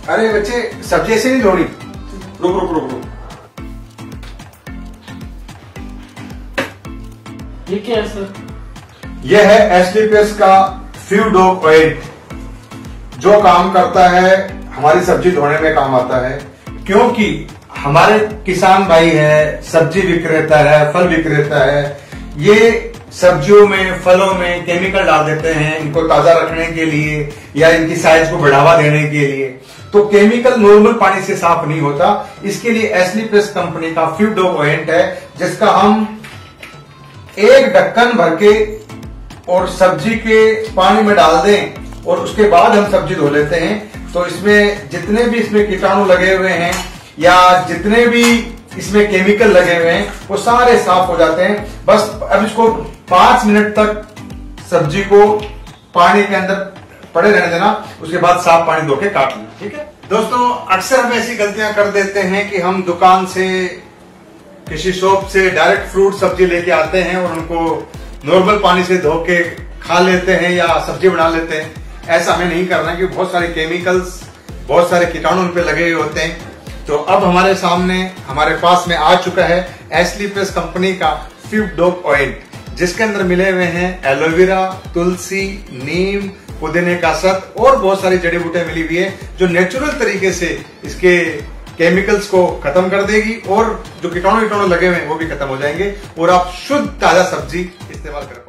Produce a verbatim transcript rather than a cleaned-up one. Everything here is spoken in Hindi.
अरे बच्चे, सब्जी ऐसे नहीं धोनी। रुक रुक रुक रुक ये क्या है सर? यह है एसलीपीएस का फ्यूडोक ऑयल, जो काम करता है हमारी सब्जी धोने में काम आता है। क्योंकि हमारे किसान भाई है, सब्जी विक्रेता है, फल विक्रेता है, ये सब्जियों में फलों में केमिकल डाल देते हैं इनको ताजा रखने के लिए या इनकी साइज को बढ़ावा देने के लिए। तो केमिकल नॉर्मल पानी से साफ नहीं होता। इसके लिए एसलीपीएस कंपनी का फ्यूडोक ऑयल है, जिसका हम एक ढक्कन भर के और सब्जी के पानी में डाल दें और उसके बाद हम सब्जी धो लेते हैं। तो इसमें जितने भी इसमें कीटाणु लगे हुए हैं या जितने भी इसमें केमिकल लगे हुए हैं वो सारे साफ हो जाते हैं। बस अब इसको पांच मिनट तक सब्जी को पानी के अंदर पड़े रहने देना, उसके बाद साफ पानी धो के काट लेना। ठीक है दोस्तों, अक्सर हम ऐसी गलतियां कर देते हैं कि हम दुकान से, किसी शॉप से डायरेक्ट फ्रूट सब्जी लेके आते हैं और उनको नॉर्मल पानी से धो के खा लेते हैं या सब्जी बना लेते हैं। ऐसा हमें नहीं करना है, क्योंकि बहुत सारे केमिकल्स, बहुत सारे कीटाणु उन पे लगे हुए होते हैं। तो अब हमारे सामने, हमारे पास में आ चुका है एसलीपीएस कंपनी का फ्यूडोक ऑयल, जिसके अंदर मिले हुए हैं एलोवेरा, तुलसी, नीम, पुदीने का सत और बहुत सारी जड़ी बूटियां मिली हुई है, जो नेचुरल तरीके से इसके केमिकल्स को खत्म कर देगी और जो कीटाणु कीटाणु लगे हुए हैं वो भी खत्म हो जाएंगे और आप शुद्ध ताजा सब्जी इस्तेमाल कर